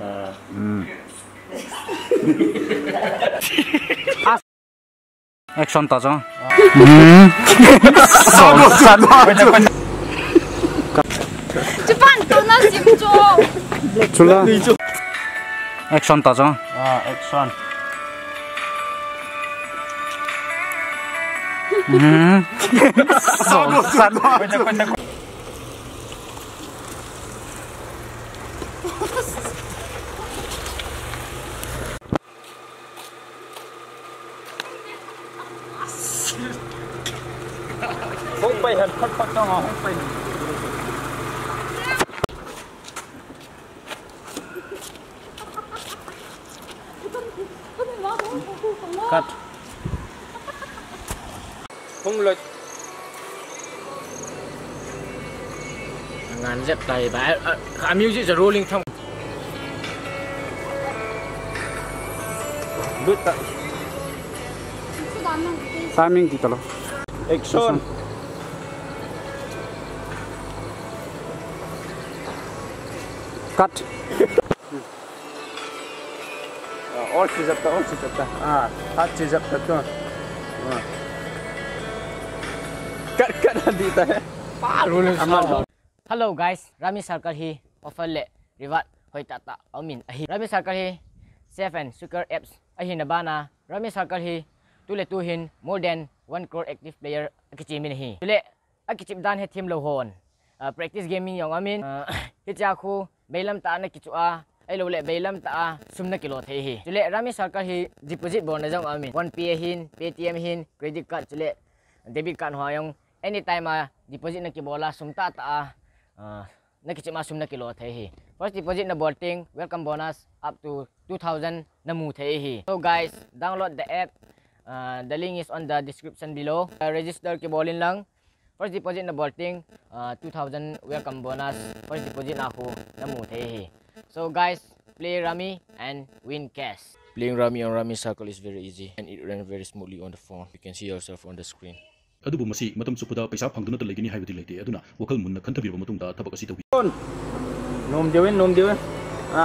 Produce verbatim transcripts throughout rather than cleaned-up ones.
액션 따져. Cepat tu nasi muncul. 줄라. 액션 따져. 아, 액션. 음. không bay hình phát phát cho họ không bay cắt không lực ngàn dẹp tay bãi à music is rolling thông đứt tạ 타이밍 뒤떨어. 액션 컷. 옳지 잡다 옳지 잡다 아 같이 잡다 또 cut dita hai pa rolling amal hello guys Rami Circle hi offer le reward hoi ta ta amin ahi Rami Circle hi safe and secure apps ahi na bana Rami Circle hi tule tu hin more than one crore active player akichimin hi tule akichip dan he team lo hon practice gaming yong amin hicha khu beilam ta na kichua ai lo le beilam ta sumna kilo the hi tule Rami Circle hi deposit bon na jong amin one pay hin paytm hin credit card tule debit card hoyong anytime a deposit na kibola sumta ta uh, na kichima sumna kilo the hi first deposit na bolting welcome bonus up to two thousand na mu the hi so guys download the app uh, the link is on the description below uh, register kibolin lang first deposit na bolting uh, two thousand welcome bonus first deposit na ako na mu the hi so guys play Rami and win cash. Playing Rami on Rami Circle is very easy and it runs very smoothly on the phone. You can see yourself on the screen. अदुबु मसी मतम सुपुदा पैसा फंगदुना त लेगिनी हाइबति लेते अदुना वखल मुन्ना खंथबिरबा मतुंगदा थबक असि तौबि नोम देवे नोम देवे आ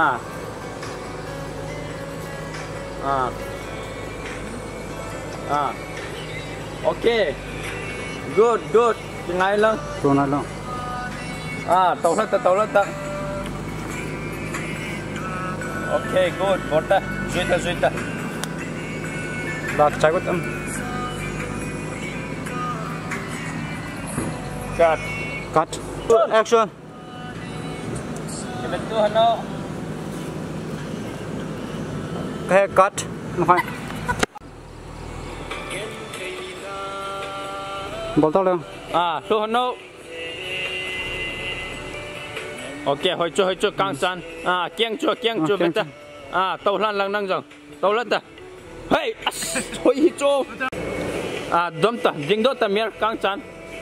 आ आ okay good good ngay lang 또 날라. à tàu lật tàu lật ok good bota zuita zuita 나 잘못 좀. cut 컷. 액션. cái tu hano 해 컷. 나이. 뭘 떨려? à tu hano ok hồi cho hồi cho căng san à kiêng cho kiêng cho bên ta à tàu lan lang năng rằng tàu lật ta hey hồi cho à đom ta ding đó ta miếng căng san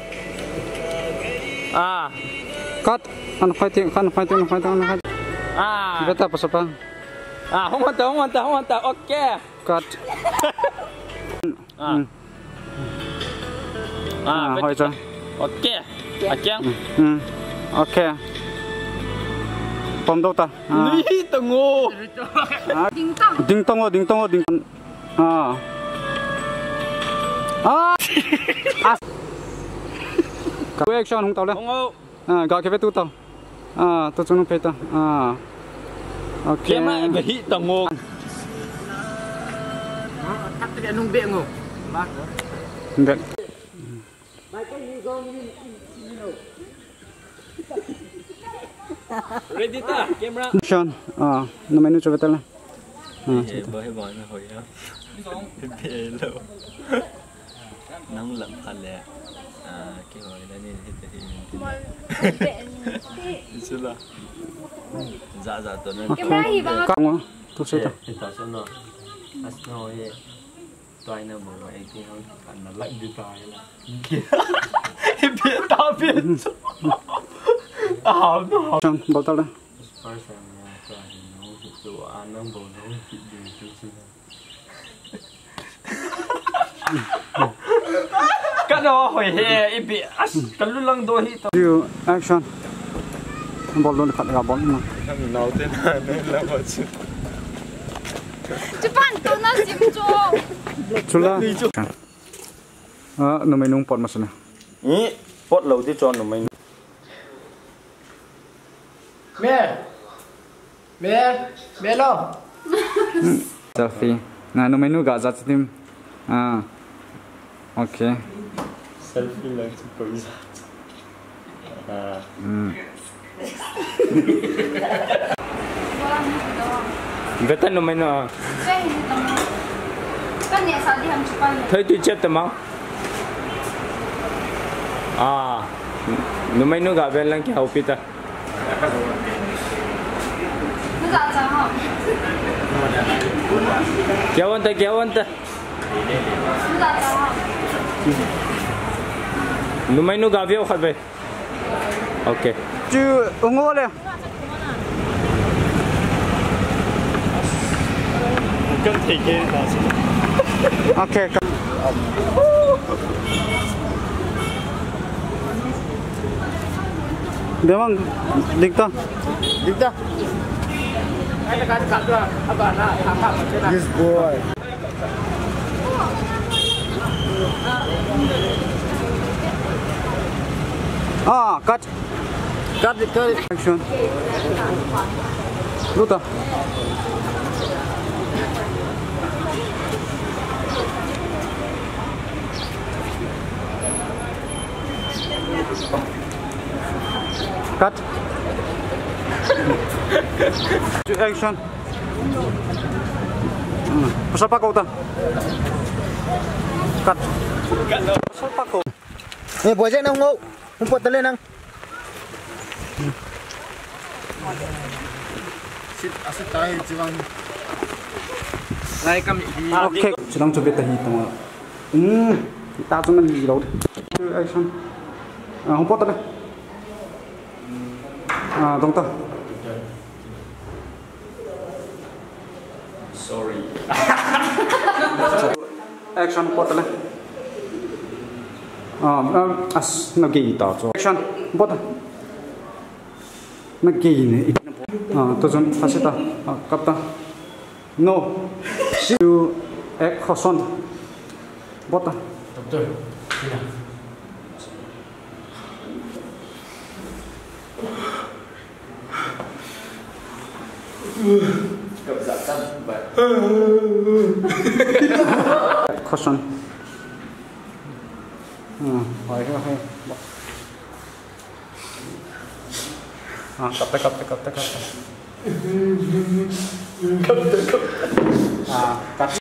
à 컷. 한 파이팅. 한 파이팅. 파이팅. 파이팅. à 됐다 벌써 봐. à không hoàn ta không hoàn ta không hoàn ta ok 컷. à à hỏi cho. ok à kiêng 응. 오케이. 범도 ta. ní tao ngu 딩동어 딩동어 딩. 아. 아. 아. 그 액션 홍 tàu lên. không ngu À, gọi cái vết tu tàu. À, tôi cho nó phê tàu. À. Ok. kia mà bị tao ngu Tắt cái nung bẹ ngủ. Được. ready ta camera Action. À, nó menu cho vết tàu lên. À. bởi bọn nó hồi đó bê lô nóng lắm thật lẹ à cái hồi đó nên hết thì xin lỗi dạ dạ tôi nên Cái máy gì bằng Cong á. Tôi sẽ tàu. thì tao sẽ nói as nói toài nó một loại cái không cần là lạnh đi toài là biết tao biết à nó Action. Bảo tàu lên. first time toài nó tụ ăn nó bổ nó chỉ để chút xíu cái đó hồi hè im bị cái lúc lăng đôi hít You action. bol luôn khát gặp bol mà Thằng nào tên là nên là mà chứ. Japan to na simcho. chula à nó mới nung pot mà xem Ý, pot lâu đi cho nó mình. Mẹ mẹ mẹ lo selfie nah nó mới nung gak zat tim à ok Selfie lang sa pag-isa. Ah. Wala mo daw. Betul nó mình à. Kaya hindi tamo. Kanya sa dihan Japan. Thấy tôi chết tao mau. À, nó mình nó gặp bên lăng kia hậu pita. Naga sa ha. Kéo anh ta kéo anh ta. Naga sa ha. Nó mình nó gặp về khát về. Ok. chứ ủng hộ lên Cần thể kia là sao? ok dia mang dikta dikta ai nak kat tu apa nak apa macam Yes boy. ah cut kat kat action luta cut action hmm. Pasal pa ko ta cut pasal pa ko Nè bố dậy nông ngộ, không bột lên năng. ok sedang coba tahi tama hmm kita cuma di laut action ah hopot ada ah dong ta Sorry. action hopot ada ah as nagi ta so action hopot nagi ni ah tu jon pasita kapta no you ek khoson bota doktor sini khoson ah hai hai ah kapta kapta kapta kapta kapta kapta ah